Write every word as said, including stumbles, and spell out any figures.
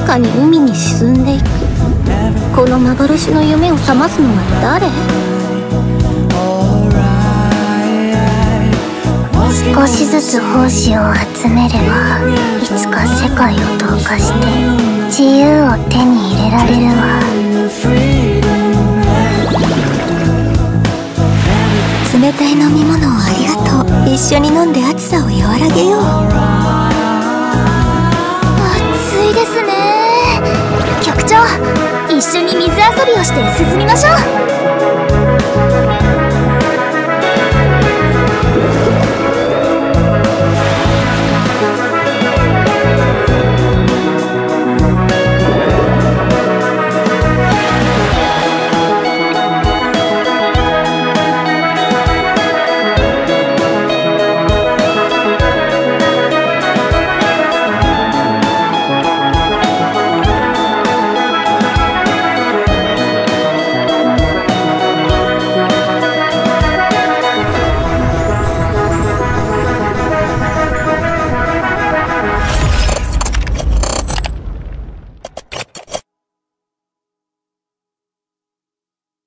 かに海に沈んでいく。この幻の夢を覚ますのは誰？少しずつ胞子を集めれば、いつか世界を同化して自由を手に入れられるわ。冷たい飲み物をありがとう。一緒に飲んで暑さを和らげよう。暑いですね。局長、一緒に水遊びをして涼みましょう。